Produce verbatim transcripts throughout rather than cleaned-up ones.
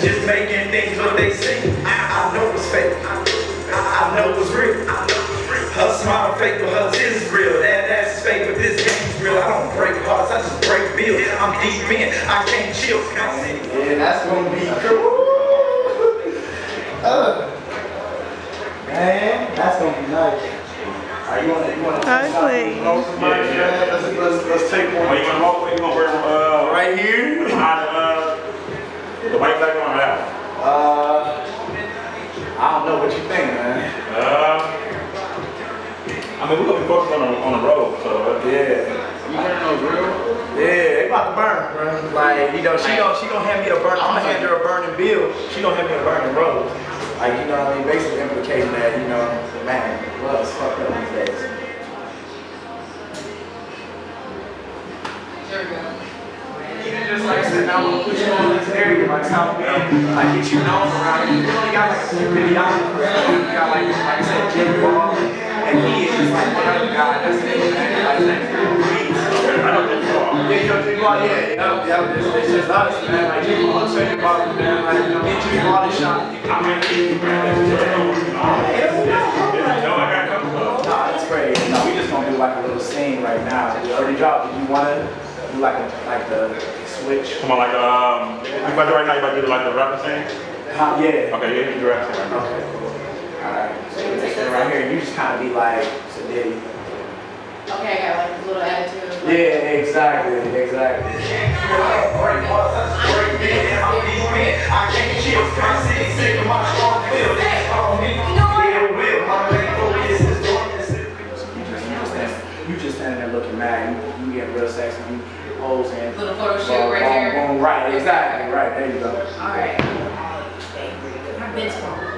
just making things what they see. I know it's fake, I know it's real. Her smile fake, but hers is real. That ass is fake, but this game's real. I don't break hearts, I just break bills. I'm deep in, I can't chill. Yeah, that's gonna be cool. Uh, man, that's gonna be nice. Right, you wanna, you wanna Hi, Clay. Yeah, yeah. Let's, let's, let's take one. Well, you wanna walk, you gonna wear uh, right here? Behind the, uh, the white flag on that one? Uh, I don't know what you think, man. Uh, I mean, we're gonna be focused on the, on the road, so. Uh, yeah. You wearing those real? Yeah, they about to burn, bro. Like, you know, she gon' she gon' hand me a burn. I'm gonna hand her a burning bill. She gonna hand me a burning rose. Like, you know what I mean? Basically implicating that, you know, man, love is fucked up these days. There we go. Even just like I said, I wanna put you on this area, like South Bend, like get you known around here. You only got like a few videographers. You got like, like I said, Jim Ball, and he is like one other guy. That's it, man. Like, that's I know Jim Ball. Yeah, you know, Jim Ball, yeah, yeah, yeah, it's, it's just us, man. Like, Jim Ball, Jim Ball, man. Like, you know, me and Jim Ball is shot. I'm gonna keep you, man. No, I got a couple of them. Nah, that's crazy. No, we just gonna do like a little scene right now. We already dropped. Did you wanna do like a, like the switch? Come on, like, um, you about to right now, you about to do like the rapping thing? Huh, yeah. Okay, yeah, you do the rapping thing right now. Okay, cool. Alright, so you just stand right here, you just kind of be like, so Diddy. Okay, I got like a little attitude. Yeah, exactly, exactly. I can't chill, can't see, sick of my strong feel. You just standing there looking mad, you, you get real sexy, you pose and Little photo shoot right boom, here. boom, right, exactly, right, there you go. Alright. I've been to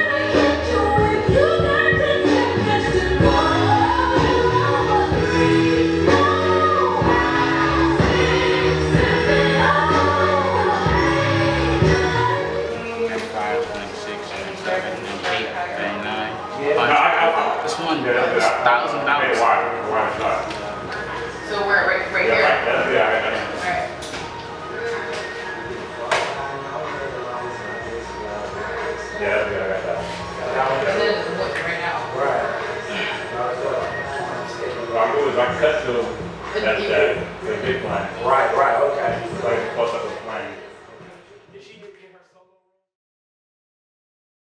This one is thousand dollars. So we're right, right Yeah, here? right, yeah, yeah, right, right. Alright. Yeah, yeah, I got that. And then the book right now. Right. What I do is I cut to that, that, the big line. Right, right, okay. Like, close up.